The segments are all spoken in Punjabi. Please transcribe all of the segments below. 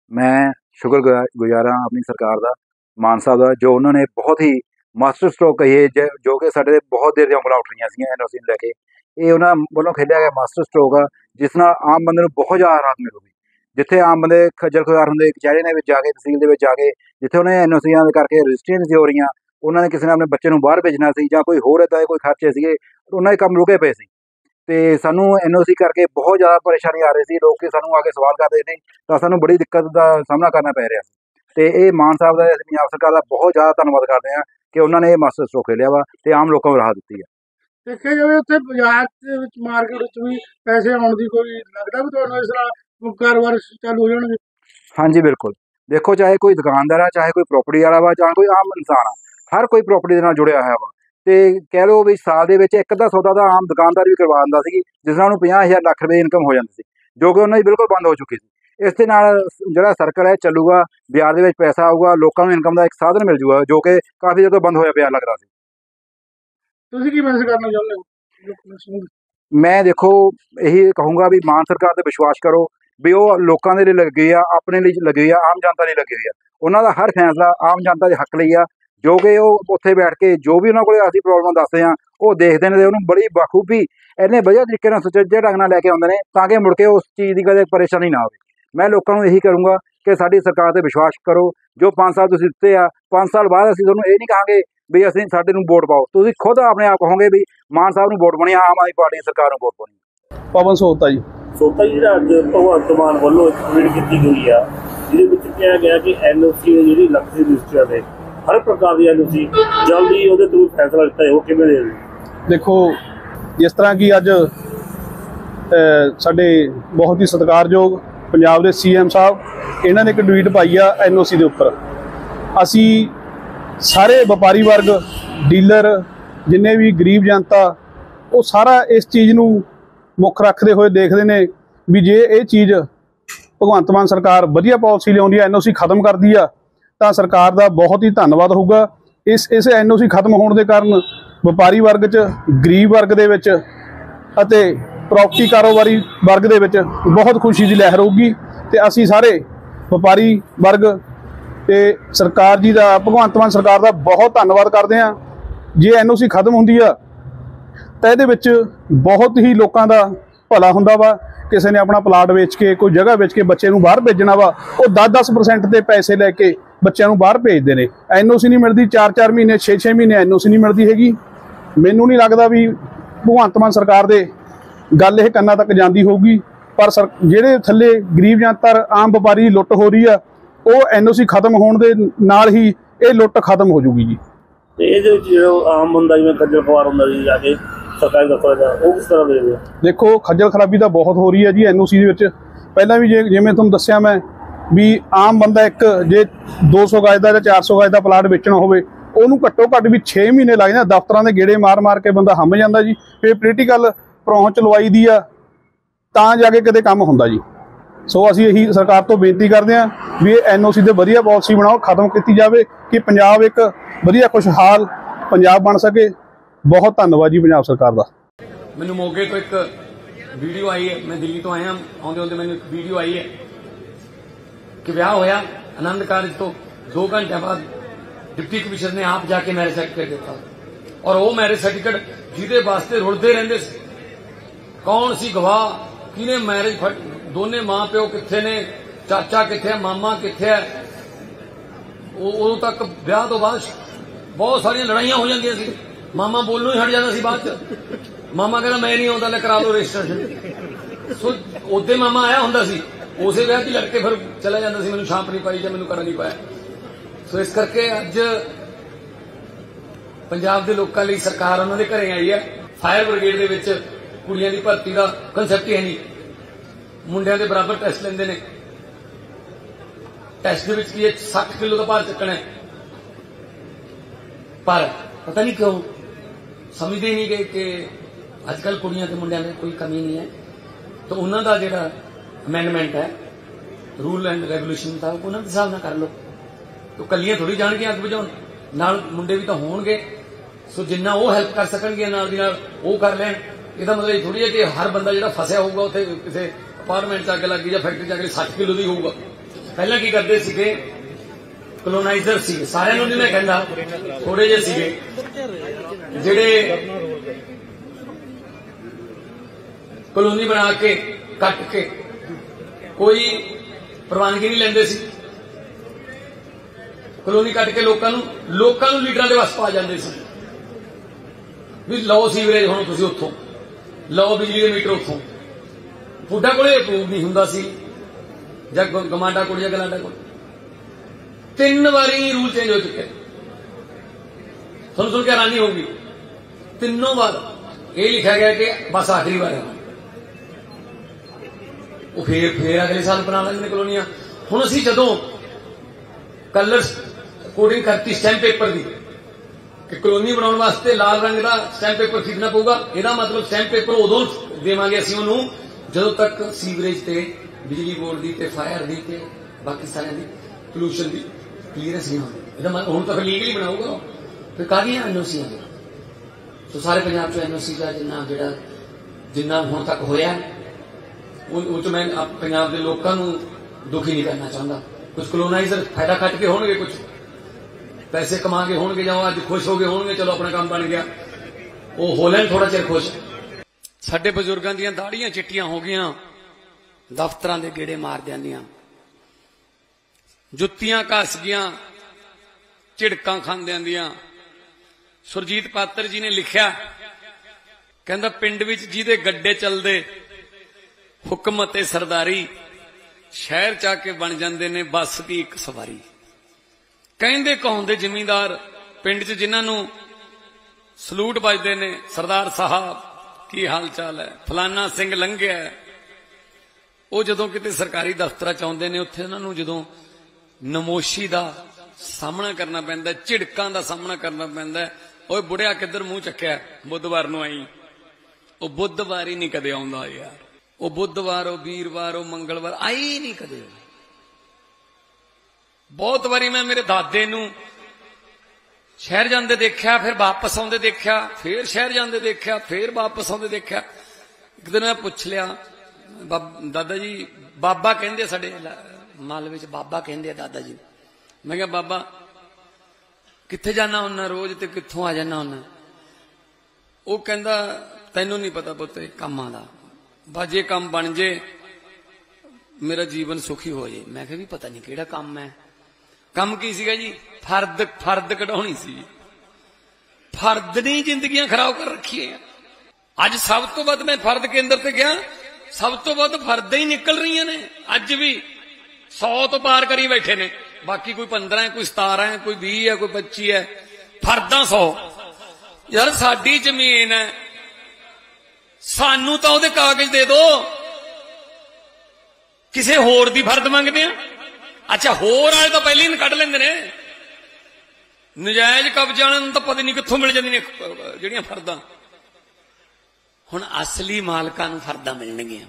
मैं शुक्रगुजार हाँ अपनी सरकार का, मान साहब का, जो उन्होंने बहुत ही मास्टर स्ट्रोक कही है, जो कि साढ़े बहुत देर दी उंगलां उठ रही सी NOC लैके। ये उन्होंने वालों खेलिया गया मास्टर स्ट्रोक आ, जिस नाल आम बंदे नूं बहुत ज़्यादा राहत मिलूगी। जिथे आम बंदे खज्जल खुआर होंगे कचहरी ने जाके तहसील के जाके, जिथे उन्हें NOCs करके रजिस्ट्रियां नहीं हो रही, उन्होंने किसी ने अपने बच्चे नूं बाहर भेजना सी जां कोई होर इदां दे कोई खर्चे सीगे, उन्होंने काम रुके पे सी। तो सानू NOC करके बहुत ज़्यादा परेशानी आ रही थी, लोग सानू आके सवाल करते थे, तो सानू बड़ी दिक्कत का सामना करना पै रहा। तो ये मान साहब का पंजाब सरकार का बहुत ज़्यादा धन्यवाद करते हैं कि उन्होंने ये मास्टर स्ट्रोक खेलिया वा ते आम लोगों को राहत दी है। देखिया जाए उत्थे बाजार दे विच मार्केट भी पैसे आउण दी कोई लगदा भी तुहानूं इस तरह कारोबार चालू हो जाणगे? हाँ जी बिल्कुल, देखो चाहे कोई दुकानदार है, चाहे कोई प्रॉपर्टी वाला वा, चाहे कोई आम इंसान आ, हर कोई प्रॉपर्टी दे नाल जुड़िया होया वा। तो कह लो भी साल दे विच एक अद्धा सौदा तो आम दुकानदार भी करवा दिंदा सी, जिस नाल उहनूं 50,000 लाख रुपए इनकम हो जाती सी, जो कि उन्हां दी बिल्कुल बंद हो चुकी सी। इस दे नाल जिहड़ा सर्कल है चलूगा, बाजार दे विच पैसा आऊगा, लोकां नूं इनकम दा एक साधन मिल जूगा, जो कि काफ़ी देर तो बंद होया पिया लगदा सी। तुसीं की मैसेज करना चाहुंदे हो? मैं देखो यही कहूँगा भी मान सरकार ते विश्वास करो भी वो लोगों के लिए लगी हुई है, अपने लिए लगी हुई है, आम जनता लिए लगी हुई है। उन्होंने हर फैसला आम जनता के हक लिए आ, जो कि उत्थे बैठ के जो भी उन्होंने को असं प्रॉब्लम दसते हैं वो देखते हैं, उन्होंने बड़ी बखूबी इन्ने वधिया तरीके नाल सुचज्जे ढंग नाल लैके आउंदे ने, ताकि मुड़ के उस चीज़ की कदे परेशानी ना आवे। मैं लोगों को यही करूँगा कि साडी सरकार ते विश्वास करो, जो 5 साल तुसीं दित्ते आ, 5 साल बाद असीं तुहानूं ये नहीं कहांगे भी असीं साडे नूं वोट पाओ, तुसीं खुद अपने आप कहोगे भी मान साहब नूं वोट पाउणी, आम आदमी पार्टी सरकार नूं वोट पाउणी। पवन सोहता जी सोता जी ਜਿਹੜਾ ਅੱਜ ਭਗਵੰਤ ਮਾਨ ਵੱਲੋਂ ਇੱਕ ਟਵੀਟ ਕੀਤੀ ਗਈ ਆ, ਜਿਹਦੇ ਵਿੱਚ ਕਿਹਾ ਗਿਆ ਕਿ NOC ਜਿਹੜੀ ਲੱਖ ਦੀ ਰਜਿਸਟਰ ਦੇ ਹਰ ਪ੍ਰਕਾਰ ਦੀ NOC ਜਲਦੀ ਉਹਦੇ ਤੋਂ ਫੈਸਲਾ ਲਿੱਤਾ ਹੈ, ਉਹ ਕਿਵੇਂ ਦੇ? ਦੇਖੋ ਜਿਸ ਤਰ੍ਹਾਂ ਕਿ ਅੱਜ ਸਾਡੇ ਬਹੁਤ ਹੀ ਸਤਿਕਾਰਯੋਗ ਪੰਜਾਬ ਦੇ CM ਸਾਹਿਬ ਇਹਨਾਂ ਨੇ ਇੱਕ ਟਵੀਟ ਪਾਈ ਆ NOC ਦੇ ਉੱਪਰ। ਅਸੀਂ ਸਾਰੇ ਵਪਾਰੀ ਵਰਗ, ਡੀਲਰ, ਜਿੰਨੇ ਵੀ ਗਰੀਬ ਜਨਤਾ, ਉਹ ਸਾਰਾ ਇਸ ਚੀਜ਼ ਨੂੰ ਮੁੱਖ ਰੱਖਦੇ ਹੋਏ ਦੇਖਦੇ ਨੇ ਵੀ ਜੇ ਇਹ ਚੀਜ਼ ਭਗਵੰਤ ਮਾਨ ਸਰਕਾਰ ਵਧੀਆ ਪਾਲਿਸੀ ਲਿਆਉਂਦੀ ਹੈ, NOC ਖਤਮ ਕਰਦੀ ਆ, ਤਾਂ ਸਰਕਾਰ ਦਾ ਬਹੁਤ ਹੀ ਧੰਨਵਾਦ ਹੋਊਗਾ। ਇਸ NOC ਖਤਮ ਹੋਣ ਦੇ ਕਾਰਨ ਵਪਾਰੀ ਵਰਗ 'ਚ, ਗਰੀਬ ਵਰਗ ਦੇ ਵਿੱਚ ਅਤੇ ਪ੍ਰੋਪਰਟੀ ਕਾਰੋਬਾਰੀ ਵਰਗ ਦੇ ਵਿੱਚ ਬਹੁਤ ਖੁਸ਼ੀ ਦੀ ਲਹਿਰ ਹੋਊਗੀ। ਤੇ ਅਸੀਂ ਸਾਰੇ ਵਪਾਰੀ ਵਰਗ ਤੇ ਸਰਕਾਰ ਜੀ ਦਾ, ਭਗਵੰਤ ਮਾਨ ਸਰਕਾਰ ਦਾ ਬਹੁਤ ਧੰਨਵਾਦ ਕਰਦੇ ਹਾਂ। ਜੇ NOC ਖਤਮ ਹੁੰਦੀ ਆ ਤਾਂ ਇਹਦੇ ਵਿੱਚ ਬਹੁਤ ਹੀ ਲੋਕਾਂ ਦਾ ਭਲਾ ਹੁੰਦਾ ਵਾ। ਕਿਸੇ ਨੇ ਆਪਣਾ ਪਲਾਟ ਵੇਚ ਕੇ, ਕੋਈ ਜਗ੍ਹਾ ਵੇਚ ਕੇ ਬੱਚੇ ਨੂੰ ਬਾਹਰ ਭੇਜਣਾ ਵਾ, ਉਹ 10-10% ਦੇ ਪੈਸੇ ਲੈ ਕੇ ਬੱਚਿਆਂ ਨੂੰ ਬਾਹਰ ਭੇਜਦੇ ਨੇ। NOC ਨਹੀਂ ਮਿਲਦੀ, 4-4 ਮਹੀਨੇ, 6-6 ਮਹੀਨੇ NOC ਨਹੀਂ ਮਿਲਦੀ ਹੈਗੀ। ਮੈਨੂੰ ਨਹੀਂ ਲੱਗਦਾ ਵੀ ਭਗਵੰਤ ਮਾਨ ਸਰਕਾਰ ਦੇ ਗੱਲ ਇਹ ਕੰਨਾਂ ਤੱਕ ਜਾਂਦੀ ਹੋਊਗੀ, ਪਰ ਜਿਹੜੇ ਥੱਲੇ ਗਰੀਬ ਜਨਤਾ, ਆਮ ਵਪਾਰੀ ਦੀ ਲੁੱਟ ਹੋ ਰਹੀ ਆ, ਉਹ NOC ਖਤਮ ਹੋਣ ਦੇ ਨਾਲ ਹੀ ਇਹ ਲੁੱਟ ਖਤਮ ਹੋ ਜੂਗੀ ਜੀ। ਤੇ ਇਹਦੇ ਵਿੱਚ ਜਿਹੜਾ ਆਮ ਬੰਦਾ ਜਿਵੇਂ ਖੱਜਲ ਖੁਆਰ ਹੁੰਦਾ ਜੀ, ਜਾ ਕੇ ਸਰਕਾਰੀ ਦਫ਼ਤਰ ਦਾ, ਉਹ ਕਿਸ ਤਰ੍ਹਾਂ ਦੇ? ਦੇਖੋ ਖੱਜਲ ਖਰਾਬੀ ਤਾਂ ਬਹੁਤ ਹੋ ਰਹੀ ਹੈ ਜੀ NOC ਦੇ ਵਿੱਚ। ਪਹਿਲਾਂ ਵੀ ਜਿਵੇਂ ਤੁਹਾਨੂੰ ਦੱਸਿਆ ਮੈਂ ਵੀ ਆਮ ਬੰਦਾ ਇੱਕ ਜੇ 200 ਗਜ ਦਾ ਜਾਂ 400 ਗਜ ਦਾ ਪਲਾਟ ਵੇਚਣਾ ਹੋਵੇ, ਉਹਨੂੰ ਘੱਟੋ ਘੱਟ ਵੀ 6 ਮਹੀਨੇ ਲੱਗ ਜਾਂਦੇ। ਦਫ਼ਤਰਾਂ ਦੇ ਗੇੜੇ ਮਾਰ ਕੇ ਬੰਦਾ ਹੰਭ ਜਾਂਦਾ ਜੀ। ਫਿਰ ਪੋਲੀਟੀਕਲ ਪਹੁੰਚ ਲਵਾਈ ਦੀ ਆ ਤਾਂ ਜਾ ਕੇ ਕਿਤੇ ਕੰਮ ਹੁੰਦਾ ਜੀ। ਸੋ ਅਸੀਂ ਇਹੀ ਸਰਕਾਰ ਤੋਂ ਬੇਨਤੀ ਕਰਦੇ ਹਾਂ ਵੀ ਇਹ NOC ਦੇ ਵਧੀਆ ਪਾਲਿਸੀ ਬਣਾਓ, ਖਤਮ ਕੀਤੀ ਜਾਵੇ ਕਿ ਪੰਜਾਬ ਇੱਕ ਵਧੀਆ ਖੁਸ਼ਹਾਲ ਪੰਜਾਬ ਬਣ ਸਕੇ। बहुत धन्यवाद जी पंजाब सरकार का। मैनू मोगे तो एक वीडियो आई है, मैं दिल्ली तो आया, आउंदे आउंदे मैनू वीडियो आई है कि ब्याह होया आनंद कारज तो 2 घंटे बाद डिप्टी कमिश्नर ने आप जाके मैरिज सर्टिफिकेट देता, और वो मैरिज सर्टिफिकेट जिहदे वास्ते रुलते रहंदे सी, कौन सी गवाह, किने मैरिज, दोने मां प्यो कित्थे ने, चाचा कित्थे है, मामा कित्थे है, उदों तक ब्याह तो बाद बहुत सारियां लड़ाइयां हो जांदियां सी। मामा बोलनों ही हट जाता सी, बाद च मामा कहता मैं नहीं आउंदा, ले करा लो रजिस्टर। सो उदे मामा आया हुंदा सी, उसे ब्याह च लड़के फिर चला जाता सी, मैनूं छाप नहीं पाई जां मैनूं कर नहीं पाया। सो इस करके अज पंजाब दे लोकां लई सरकार उन्हां दे घरे आई है। फायर ब्रिगेड दे विच कुड़ियां दी भर्ती दा कंसैप्ट ही है नहीं, मुंडियां दे बराबर टैस्ट लैंदे ने। टैस्ट दे विच की 60 किलो दा भार चुकना है, पर पता नहीं क्यों समझते ही नहीं गए कि अजकल कुड़ियां ते मुंडियां में कोई कमी नहीं है। तो उन्हों का जो अमेंडमेंट है, रूल एंड रेगूलेशन था, उन्होंने हिसाब ना कर लो। तो कलियां थोड़ी जान अग बुझाउण, नाल मुंडे भी तो होणगे। सो जिन्ना वो हैल्प कर सकणगे नाल दी नाल वो कर लैण। इसदा मतलब ये थोड़ी है कि हर बंदा जो फसिया होगा उत्थे किसी अपार्टमेंट च अग लग गई या फैक्ट्री च अग 60 किलो दी होगा, ਪਹਿਲਾਂ ਕੀ ਕਰਦੇ ਸੀਗੇ, ਕਲੋਨਾਈਜ਼ਰ ਸੀ, ਸਾਰਿਆਂ ਨੂੰ ਨਹੀਂ ਮੈਂ ਕਹਿੰਦਾ, ਥੋੜੇ ਜਿਹੇ ਸੀਗੇ ਜਿਹੜੇ ਕਲੋਨੀ ਬਣਾ ਕੇ ਕੱਟ ਕੇ ਕੋਈ ਪ੍ਰਵਾਨਗੀ ਨਹੀਂ ਲੈਂਦੇ ਸੀ, ਕਲੋਨੀ ਕੱਟ ਕੇ ਲੋਕਾਂ ਨੂੰ ਲੀਡਰਾਂ ਦੇ ਵਸ ਪਾ ਜਾਂਦੇ ਸੀ ਵੀ ਲਓ ਸੀਵਰੇਜ ਹੁਣ ਤੁਸੀਂ ਉੱਥੋਂ, ਲਓ ਬਿਜਲੀ ਦੇ ਮੀਟਰ ਉੱਥੋਂ। ਬੁੱਢਾ ਕੋਲੇ ਅਪਰੂਵ ਨਹੀਂ ਹੁੰਦਾ ਸੀ ਜਾਂ ਗਮਾਂਡਾ ਕੋਲ ਜਾਂ ਗਲਾਂਡਾ ਕੋਲ। 3 ਵਾਰੀ ਰੂਲ ਚੇਂਜ ਹੋ ਚੁੱਕੇ, ਤੁਹਾਨੂੰ ਸੁਣ ਕੇ ਹੈਰਾਨੀ ਹੋਊਗੀ। 3 ਵਾਰ ਇਹ ਲਿਖਿਆ ਗਿਆ ਕਿ ਬਸ ਆਖਰੀ ਵਾਰ ਹੈ, ਉਹ ਫੇਰ ਅਗਲੇ ਸਾਲ ਬਣਾ ਲੈਂਦੇ ਨੇ ਕਲੋਨੀਆਂ। ਹੁਣ ਅਸੀਂ ਜਦੋਂ ਕਲਰ ਕੋਡਿੰਗ ਕਰਤੀ ਸਟੈਂਪ ਪੇਪਰ ਦੀ ਕਿ ਕਲੋਨੀ ਬਣਾਉਣ ਵਾਸਤੇ ਲਾਲ ਰੰਗ ਦਾ ਸਟੈਂਪ ਪੇਪਰ ਖਰੀਦਣਾ ਪਊਗਾ, ਇਹਦਾ ਮਤਲਬ ਸਟੈਂਪ ਪੇਪਰ ਉਦੋਂ ਦੇਵਾਂਗੇ ਅਸੀਂ ਉਹਨੂੰ ਜਦੋਂ ਤੱਕ ਸੀਵਰੇਜ ਤੇ ਬਿਜਲੀ ਬੋਰਡ ਦੀ ਤੇ ਫਾਇਰ ਦੀ ਤੇ ਬਾਕੀ ਸਾਰਿਆਂ ਦੀ ਪੋਲੂਸ਼ਨ ਦੀ ਕਲੀਅਰੈਂਸ ਨਹੀਂ ਹੁੰਦੀ। ਇਹਦਾ ਮਤਲਬ ਹੁਣ ਤੱਕ ਲੀਗਲੀ ਬਣਾਊਗਾ, ਫਿਰ ਕਾਹਦੀਆਂ ਐਨਓਸੀਆਂ ਨੇ। ਸੋ ਸਾਰੇ ਪੰਜਾਬ 'ਚ ਐਨਓਸੀ ਦਾ ਜਿੰਨਾ ਹੁਣ ਤੱਕ ਹੋਇਆ ਉਹ 'ਚ ਮੈਂ ਪੰਜਾਬ ਦੇ ਲੋਕਾਂ ਨੂੰ ਦੁਖੀ ਨਹੀਂ ਕਰਨਾ ਚਾਹੁੰਦਾ। ਕੁਝ ਕਲੋਨਾਈਜ਼ਰ ਫਾਇਦਾ ਕੱਟ ਕੇ ਹੋਣਗੇ, ਕੁਝ ਪੈਸੇ ਕਮਾ ਕੇ ਹੋਣਗੇ, ਜਾਂ ਅੱਜ ਖੁਸ਼ ਹੋ ਗਏ ਹੋਣਗੇ ਚਲੋ ਆਪਣਾ ਕੰਮ ਬਣ ਗਿਆ, ਉਹ ਹੋ ਲੈਣ ਥੋੜਾ ਚਿਰ ਖੁਸ਼। ਸਾਡੇ ਬਜ਼ੁਰਗਾਂ ਦੀਆਂ ਦਾੜੀਆਂ ਚਿੱਟੀਆਂ ਹੋ ਗਈਆਂ, ਦਫ਼ਤਰਾਂ ਦੇ ਗੇੜੇ ਮਾਰ ਜਾਂਦੀਆਂ, ਜੁੱਤੀਆਂ ਘਸ ਗਈਆਂ, ਝਿੜਕਾਂ ਖਾਂਦਿਆਂ ਦੀਆਂ। ਸੁਰਜੀਤ ਪਾਤਰ ਜੀ ਨੇ ਲਿਖਿਆ, ਕਹਿੰਦਾ ਪਿੰਡ ਵਿੱਚ ਜਿਹਦੇ ਗੱਡੇ ਚੱਲਦੇ ਹੁਕਮ ਅਤੇ ਸਰਦਾਰੀ, ਸ਼ਹਿਰ ਚ ਆ ਕੇ ਬਣ ਜਾਂਦੇ ਨੇ ਬੱਸ ਦੀ ਇੱਕ ਸਵਾਰੀ। ਕਹਿੰਦੇ ਕਹਾਉਂਦੇ ਜ਼ਿਮੀਂਦਾਰ ਪਿੰਡ ਚ ਜਿਨ੍ਹਾਂ ਨੂੰ ਸਲੂਟ ਵੱਜਦੇ ਨੇ, ਸਰਦਾਰ ਸਾਹਿਬ ਕੀ ਹਾਲ ਚਾਲ ਹੈ, ਫਲਾਨਾ ਸਿੰਘ ਲੰਘਿਆ, ਉਹ ਜਦੋਂ ਕਿਤੇ ਸਰਕਾਰੀ ਦਫ਼ਤਰਾਂ ਚ ਆਉਂਦੇ ਨੇ ਉੱਥੇ ਉਹਨਾਂ ਨੂੰ ਜਦੋਂ ਨਮੋਸ਼ੀ ਦਾ ਸਾਹਮਣਾ ਕਰਨਾ ਪੈਂਦਾ, ਝਿੜਕਾਂ ਦਾ ਸਾਹਮਣਾ ਕਰਨਾ ਪੈਂਦਾ, ਓਏ ਬੁੜਿਆ ਕਿੱਧਰ ਮੂੰਹ ਚੱਕਿਆ, ਬੁੱਧਵਾਰ ਨੂੰ ਆਈ। ਉਹ ਬੁੱਧਵਾਰ ਹੀ ਨਹੀਂ ਕਦੇ ਆਉਂਦਾ ਯਾਰ, ਉਹ ਬੁੱਧਵਾਰ, ਉਹ ਵੀਰਵਾਰ, ਉਹ ਮੰਗਲਵਾਰ ਆਈ ਨਹੀਂ ਕਦੇ। ਬਹੁਤ ਵਾਰੀ ਮੈਂ ਮੇਰੇ ਦਾਦੇ ਨੂੰ ਸ਼ਹਿਰ ਜਾਂਦੇ ਦੇਖਿਆ, ਫਿਰ ਵਾਪਸ ਆਉਂਦੇ ਦੇਖਿਆ, ਫਿਰ ਸ਼ਹਿਰ ਜਾਂਦੇ ਦੇਖਿਆ, ਫਿਰ ਵਾਪਸ ਆਉਂਦੇ ਦੇਖਿਆ। ਇੱਕ ਦਿਨ ਮੈਂ ਪੁੱਛ ਲਿਆ, ਦਾਦਾ ਜੀ ਬਾਬਾ ਕਹਿੰਦੇ ਸਾਡੇ ਮਾਲਵੇ ਚ ਬਾਬਾ ਕਹਿੰਦੇ ਆ ਦਾਦਾ ਜੀ। ਮੈਂ ਕਿਹਾ ਬਾਬਾ ਕਿੱਥੇ ਜਾਣਾ ਹੁੰਨਾ ਰੋਜ਼ ਤੇ ਕਿੱਥੋਂ ਆ ਜਾਣਾ ਹੁੰਨਾ? ਉਹ ਕਹਿੰਦਾ ਤੈਨੂੰ ਨਹੀਂ ਪਤਾ ਪੁੱਤ ਕੰਮਾਂ ਦਾ, ਬਸ ਜੇ ਕੰਮ ਬਣ ਜੇ ਮੇਰਾ ਜੀਵਨ ਸੁਖੀ ਹੋ ਜੇ। ਮੈਂ ਕਿਹਾ ਵੀ ਪਤਾ ਨਹੀਂ ਕਿਹੜਾ ਕੰਮ ਹੈ। ਕੰਮ ਕੀ ਸੀਗਾ ਜੀ? ਫਰਦ ਕਢਾਉਣੀ ਸੀ। ਫਰਦ ਨੇ ਜ਼ਿੰਦਗੀਆਂ ਖਰਾਬ ਕਰ ਰੱਖੀਆਂ। ਅੱਜ ਸਭ ਤੋਂ ਵੱਧ ਮੈਂ ਫਰਦ ਕੇਂਦਰ ਤੇ ਗਿਆ, ਸਭ ਤੋਂ ਵੱਧ ਫਰਦਾਂ ਹੀ ਨਿਕਲ ਰਹੀਆਂ ਨੇ। ਅੱਜ ਵੀ 100 ਤੋਂ ਪਾਰ ਕਰੀ ਬੈਠੇ ਨੇ, ਬਾਕੀ ਕੋਈ 15 ਹੈ, ਕੋਈ 17 ਹੈ, ਕੋਈ 20 ਹੈ, ਕੋਈ 25 ਹੈ, ਫਰਦਾਂ 100। ਯਾਰ ਸਾਡੀ ਜ਼ਮੀਨ ਹੈ, ਸਾਨੂੰ ਤਾਂ ਉਹਦੇ ਕਾਗਜ਼ ਦੇ ਦਿਓ। ਕਿਸੇ ਹੋਰ ਦੀ ਫਰਦ ਮੰਗਦੇ ਆ? ਅੱਛਾ, ਹੋਰ ਵਾਲੇ ਤਾਂ ਪਹਿਲਾਂ ਹੀ ਕੱਢ ਲੈਂਦੇ ਨੇ। ਨਜਾਇਜ਼ ਕਬਜ਼ਾਂ ਨੂੰ ਤਾਂ ਪਤਾ ਨਹੀਂ ਕਿੱਥੋਂ ਮਿਲ ਜਾਂਦੀਆਂ ਨੇ ਜਿਹੜੀਆਂ ਫਰਦਾਂ। ਹੁਣ ਅਸਲੀ ਮਾਲਕਾਂ ਨੂੰ ਫਰਦਾਂ ਮਿਲਣਗੀਆਂ,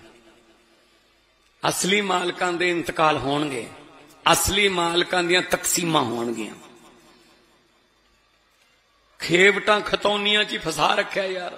ਅਸਲੀ ਮਾਲਕਾਂ ਦੇ ਇੰਤਕਾਲ ਹੋਣਗੇ, ਅਸਲੀ ਮਾਲਕਾਂ ਦੀਆਂ ਤਕਸੀਮਾਂ ਹੋਣਗੀਆਂ। ਖੇਵਟਾਂ ਖਤੌਨੀਆਂ 'ਚ ਹੀ ਫਸਾ ਰੱਖਿਆ ਯਾਰ।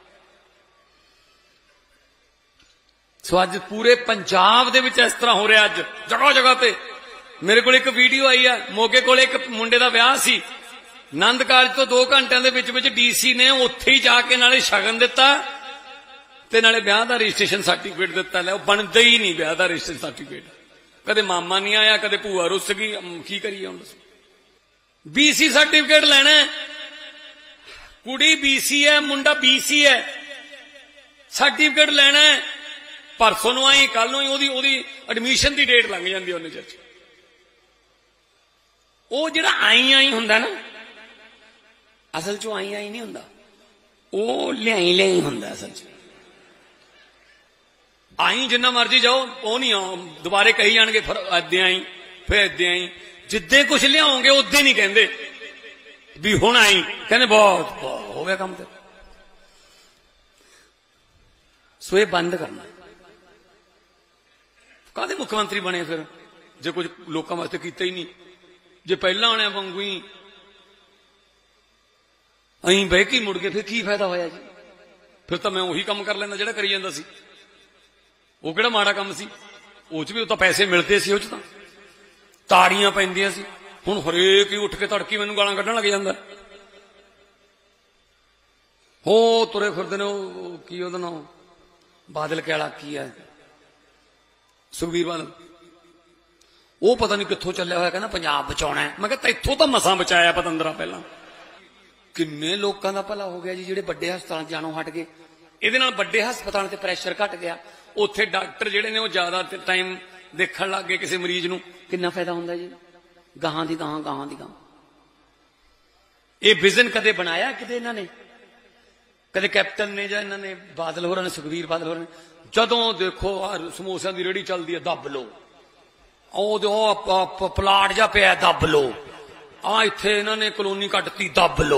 ਸੋ ਅੱਜ ਪੂਰੇ ਪੰਜਾਬ ਦੇ ਵਿੱਚ ਇਸ ਤਰ੍ਹਾਂ ਹੋ ਰਿਹਾ। ਅੱਜ ਜਗ੍ਹਾ ਜਗ੍ਹਾ ਤੇ ਮੇਰੇ ਕੋਲ ਇੱਕ ਵੀਡੀਓ ਆਈ ਆ, ਮੋਗੇ ਕੋਲ ਇੱਕ ਮੁੰਡੇ ਦਾ ਵਿਆਹ ਸੀ, ਆਨੰਦ ਕਾਰਜ ਤੋਂ 2 ਘੰਟਿਆਂ ਦੇ ਵਿੱਚ ਵਿੱਚ ਡੀਸੀ ਨੇ ਉੱਥੇ ਹੀ ਜਾ ਕੇ ਨਾਲੇ ਸ਼ਗਨ ਦਿੱਤਾ ਤੇ ਨਾਲੇ ਵਿਆਹ ਦਾ ਰਜਿਸਟ੍ਰੇਸ਼ਨ ਸਰਟੀਫਿਕੇਟ ਦਿੱਤਾ। ਲੈ, ਉਹ ਬਣਦਾ ਹੀ ਨਹੀਂ ਵਿਆਹ ਦਾ ਰਜਿਸਟ੍ਰੇਸ਼ਨ ਸਰਟੀਫਿਕੇਟ। ਕਦੇ ਮਾਮਾ ਨਹੀਂ ਆਇਆ, ਕਦੇ ਭੂਆ ਰੁੱਸ ਗਈ, ਕੀ ਕਰੀਏ ਹੁਣ? BC ਸਰਟੀਫਿਕੇਟ ਲੈਣਾ, ਕੁੜੀ BC ਹੈ, ਮੁੰਡਾ BC ਹੈ, ਸਰਟੀਫਿਕੇਟ ਲੈਣਾ। ਪਰਸੋਂ ਨੂੰ ਆਈ, ਕੱਲ ਨੂੰ ਹੀ ਉਹਦੀ ਐਡਮਿਸ਼ਨ ਦੀ ਡੇਟ ਲੰਘ ਜਾਂਦੀ ਉਹਨੇ ਚ। ਉਹ ਜਿਹੜਾ ਆਈ ਹੁੰਦਾ ਨਾ, ਅਸਲ ਚ ਆਈ ਨਹੀਂ ਹੁੰਦਾ, ਉਹ ਲਿਆਈ ਹੁੰਦਾ ਅਸਲ ਚ। ਆਈ ਜਿੰਨਾ ਮਰਜੀ ਜਾਓ, ਉਹ ਨਹੀਂ ਦੁਬਾਰੇ ਕਹੀ ਜਾਣਗੇ ਫਿਰ ਏਦਾਂ ਆਈ, ਫਿਰ ਏਦਾਂ ਆਈ। ਜਿੱਦੇ ਕੁਛ ਲਿਆਓਗੇ ਉਦੇ ਨਹੀਂ ਕਹਿੰਦੇ ਵੀ ਹੁਣ ਆਈ, ਕਹਿੰਦੇ ਬਹੁਤ ਹੋ ਗਿਆ ਕੰਮ ਤੇ। ਸੋ ਇਹ ਬੰਦ ਕਰਨਾ। ਕਾਹਦੇ ਮੁੱਖ ਮੰਤਰੀ ਬਣੇ ਫਿਰ ਜੇ ਕੁਝ ਲੋਕਾਂ ਵਾਸਤੇ ਕੀਤਾ ਹੀ ਨਹੀਂ? ਜੇ ਪਹਿਲਾਂ ਆਉਣਿਆ ਵਾਂਗੂ ਹੀ ਅਹੀਂ ਬਹਿ ਕੇ ਮੁੜ ਕੇ ਫਿਰ ਕੀ ਫਾਇਦਾ ਹੋਇਆ ਜੀ? ਫਿਰ ਤਾਂ ਮੈਂ ਉਹੀ ਕੰਮ ਕਰ ਲੈਂਦਾ ਜਿਹੜਾ ਕਰੀ ਜਾਂਦਾ ਸੀ। ਉਹ ਕਿਹੜਾ ਮਾੜਾ ਕੰਮ ਸੀ? ਉਹ ਚ ਵੀ ਉਹ ਤਾਂ ਪੈਸੇ ਮਿਲਦੇ ਸੀ। ਉਹ ਚ ਤਾਂ ਤਾੜੀਆਂ ਪੈਂਦੀਆਂ ਸੀ, ਹੁਣ ਹਰੇਕ ਹੀ ਉੱਠ ਕੇ ਤੜਕੀ ਮੈਨੂੰ ਗਾਲਾਂ ਕੱਢਣ ਲੱਗ ਜਾਂਦਾ। ਹੋ ਤੁਰੇ ਫਿਰਦੇ ਨੇ ਉਹ ਕੀ ਉਹਦਾ ਨਾਮ ਬਾਦਲ ਕੇ ਵਾਲਾ ਕੀ ਹੈ, ਸੁਖਬੀਰ ਬਾਦਲ, ਉਹ ਪਤਾ ਨਹੀਂ ਕਿੱਥੋਂ ਚੱਲਿਆ ਹੋਇਆ, ਕਹਿੰਦਾ ਪੰਜਾਬ ਬਚਾਉਣਾ ਹੈ। ਮੈਂ ਕਿਹਾ ਇੱਥੋਂ ਤਾਂ ਮਸਾਂ ਬਚਾਇਆ ਪਤੰਦਰਾ, ਪਹਿਲਾਂ ਕਿੰਨੇ ਲੋਕਾਂ ਦਾ ਭਲਾ ਹੋ ਗਿਆ ਜੀ ਜਿਹੜੇ ਵੱਡੇ ਹਸਪਤਾਲਾਂ ਜਾਣੋਂ ਹਟ ਗਏ। ਇਹਦੇ ਨਾਲ ਵੱਡੇ ਹਸਪਤਾਲਾਂ ਤੇ ਪ੍ਰੈਸ਼ਰ ਘਟ ਗਿਆ, ਉੱਥੇ ਡਾਕਟਰ ਜਿਹੜੇ ਨੇ ਉਹ ਜ਼ਿਆਦਾ ਟਾਈਮ ਦੇਖਣ ਲੱਗ ਗਏ ਕਿਸੇ ਮਰੀਜ਼ ਨੂੰ। ਕਿੰਨਾ ਫਾਇਦਾ ਹੁੰਦਾ ਜੀ, ਗਾਹਾਂ ਦੀ ਗਾਹਾਂ, ਗਾਹਾਂ ਦੀ ਗਾਹਾਂ। ਇਹ ਵਿਜ਼ਨ ਕਦੇ ਬਣਾਇਆ ਕਿਤੇ ਇਹਨਾਂ ਨੇ, ਕਦੇ ਕੈਪਟਨ ਨੇ ਜਾਂ ਇਹਨਾਂ ਨੇ ਬਾਦਲ ਹੋਰਾਂ ਨੇ, ਸੁਖਬੀਰ ਬਾਦਲ ਹੋਰਾਂ ਨੇ? ਜਦੋਂ ਦੇਖੋ ਸਮੋਸਿਆਂ ਦੀ ਰੇਹੜੀ ਚੱਲਦੀ ਹੈ, ਦੱਬ ਲੋ, ਉਹ ਪਲਾਟ ਜਾ ਪਿਆ, ਦੱਬ ਲੋ, ਇੱਥੇ ਇਹਨਾਂ ਨੇ ਕਲੋਨੀ ਕੱਟਤੀ, ਦੱਬ ਲੋ,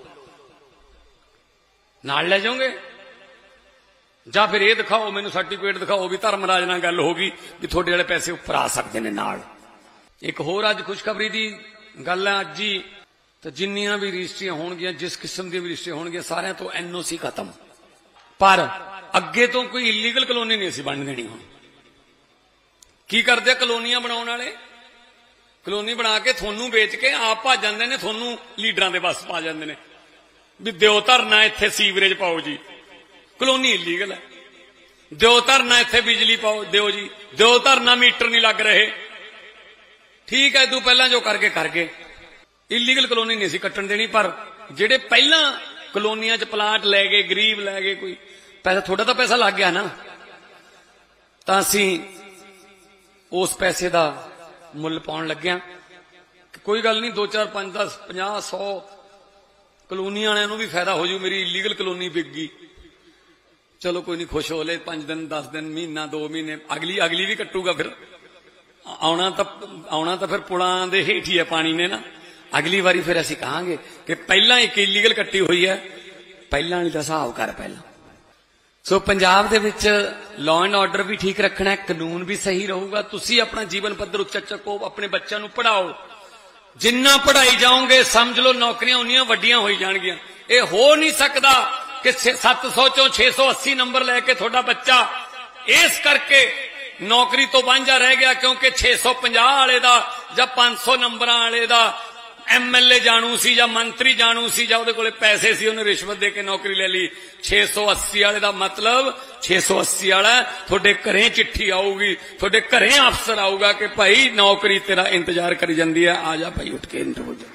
ਨਾਲ ਲੈ ਜਾਓਗੇ? ਜਾਂ ਫਿਰ ਇਹ ਦਿਖਾਓ, ਮੈਨੂੰ ਸਰਟੀਫਿਕੇਟ ਦਿਖਾਓ ਵੀ ਧਰਮਰਾਜ ਨਾਲ ਗੱਲ ਹੋ ਗਈ ਵੀ ਤੁਹਾਡੇ ਵਾਲੇ ਪੈਸੇ ਉੱਪਰ ਆ ਸਕਦੇ ਨੇ ਨਾਲ। ਇੱਕ ਹੋਰ ਅੱਜ ਖੁਸ਼ਖਬਰੀ ਦੀ ਗੱਲ ਹੈ, ਅੱਜ ਹੀ ਤਾਂ ਜਿੰਨੀਆਂ ਵੀ ਰਜਿਸਟਰੀਆਂ ਹੋਣਗੀਆਂ, ਜਿਸ ਕਿਸਮ ਦੀਆਂ ਵੀ ਰਜਿਸਟਰੀਆਂ ਹੋਣਗੀਆਂ, ਸਾਰਿਆਂ ਤੋਂ NOC ਖਤਮ। ਪਰ ਅੱਗੇ ਤੋਂ ਕੋਈ ਇਲੀਗਲ ਕਲੋਨੀ ਨਹੀਂ ਅਸੀਂ ਬਣ ਦੇਣੀ। ਹੁਣ ਕੀ ਕਰਦੇ ਆ ਕਲੋਨੀਆਂ ਬਣਾਉਣ ਵਾਲੇ? ਕਲੋਨੀ ਬਣਾ ਕੇ ਤੁਹਾਨੂੰ ਵੇਚ ਕੇ ਆਪ ਭੱਜ ਜਾਂਦੇ ਨੇ, ਤੁਹਾਨੂੰ ਲੀਡਰਾਂ ਦੇ ਬਸ ਪਾ ਜਾਂਦੇ ਨੇ ਵੀ ਦਿਓ ਧਰਨਾ, ਇੱਥੇ ਸੀਵਰੇਜ ਪਾਓ ਜੀ, ਕਲੋਨੀ ਇਲੀਗਲ ਹੈ। ਦਿਓ ਧਰਨਾ, ਇੱਥੇ ਬਿਜਲੀ ਪਾਓ, ਦਿਓ ਜੀ, ਦਿਓ ਧਰਨਾ, ਮੀਟਰ ਨਹੀਂ ਲੱਗ ਰਹੇ। ਠੀਕ ਹੈ, ਤੂੰ ਪਹਿਲਾਂ ਜੋ ਕਰ ਗਏ। ਇਲੀਗਲ ਕਲੋਨੀ ਨਹੀਂ ਸੀ ਕੱਟਣ ਦੇਣੀ, ਪਰ ਜਿਹੜੇ ਪਹਿਲਾਂ ਕਲੋਨੀਆਂ 'ਚ ਪਲਾਟ ਲੈ ਗਏ, ਗਰੀਬ ਲੈ ਗਏ, ਕੋਈ ਪੈਸਾ, ਤੁਹਾਡਾ ਤਾਂ ਪੈਸਾ ਲੱਗ ਗਿਆ ਨਾ, ਤਾਂ ਅਸੀਂ ਉਸ ਪੈਸੇ ਦਾ ਮੁੱਲ ਪਾਉਣ ਲੱਗਿਆ। ਕੋਈ ਗੱਲ ਨਹੀਂ, 2 4 5 10 50 100 ਕਲੋਨੀ ਵਾਲਿਆਂ ਨੂੰ ਵੀ ਫਾਇਦਾ ਹੋ ਜੂ, ਮੇਰੀ ਇਲੀਗਲ ਕਲੋਨੀ ਵਿਕ ਗਈ, ਚਲੋ ਕੋਈ ਨਹੀਂ, ਖੁਸ਼ ਹੋ ਲੈ, 5 ਦਿਨ 10 ਦਿਨ, ਮਹੀਨਾ 2 ਮਹੀਨੇ, ਅਗਲੀ ਵੀ ਕੱਟੂਗਾ। ਫਿਰ ਆਉਣਾ ਤਾਂ ਫਿਰ ਪੁਲਾਂ ਦੇ ਹੇਠ ਹੀ ਹੈ ਪਾਣੀ ਨੇ ਨਾ। ਅਗਲੀ ਵਾਰੀ ਫਿਰ ਅਸੀਂ ਕਹਾਂਗੇ ਕਿ ਪਹਿਲਾਂ ਇੱਕ ਇਲੀਗਲ ਕੱਟੀ ਹੋਈ ਹੈ, ਪਹਿਲਾਂ ਵਾਲੀ ਦਾ ਹਿਸਾਬ ਕਰ ਪਹਿਲਾਂ। ਸੋ ਪੰਜਾਬ ਦੇ ਵਿੱਚ ਲਾਅ ਐਂਡ ਆਰਡਰ ਵੀ ਠੀਕ ਰੱਖਣਾ ਹੈ, ਕਾਨੂੰਨ ਵੀ ਸਹੀ ਰਹੂਗਾ। ਤੁਸੀਂ ਆਪਣਾ ਜੀਵਨ ਪੱਧਰ ਉੱਚਾ ਚੱਕੋ, ਆਪਣੇ ਬੱਚਿਆਂ ਨੂੰ ਪੜ੍ਹਾਓ, ਜਿੰਨਾ ਪੜ੍ਹਾਈ ਜਾਓਗੇ ਸਮਝ ਲਓ ਨੌਕਰੀਆਂ ਉਨੀਆਂ ਵੱਡੀਆਂ ਹੋਈ ਜਾਣਗੀਆਂ। ਇਹ ਹੋ ਨਹੀਂ ਸਕਦਾ ਕਿ 700 ਚੋਂ 680 ਨੰਬਰ ਲੈ ਕੇ ਤੁਹਾਡਾ ਬੱਚਾ ਇਸ ਕਰਕੇ ਨੌਕਰੀ ਤੋਂ ਵਾਂਝਾ ਰਹਿ ਗਿਆ ਕਿਉਂਕਿ 650 ਵਾਲੇ ਦਾ ਜਾਂ 500 ਨੰਬਰਾਂ ਵਾਲੇ ਦਾ MLA ਜਾਣੂ ਸੀ ਜਾਂ ਮੰਤਰੀ ਜਾਣੂ ਸੀ ਜਾਂ ਉਹਦੇ ਕੋਲੇ ਪੈਸੇ ਸੀ, ਉਹਨੇ ਰਿਸ਼ਵਤ ਦੇ ਕੇ ਨੌਕਰੀ ਲੈ ਲਈ। 680 ਵਾਲੇ ਦਾ ਮਤਲਬ 680 ਵਾਲਾ ਤੁਹਾਡੇ ਘਰੇ ਚਿੱਠੀ ਆਊਗੀ, ਤੁਹਾਡੇ ਘਰੇ ਅਫਸਰ ਆਊਗਾ ਕਿ ਭਾਈ ਨੌਕਰੀ ਤੇਰਾ ਇੰਤਜ਼ਾਰ ਕਰੀ ਜਾਂਦੀ ਹੈ, ਆ ਜਾ ਭਾਈ ਉੱਠ ਕੇ ਇੰਟਰਵਿਊ।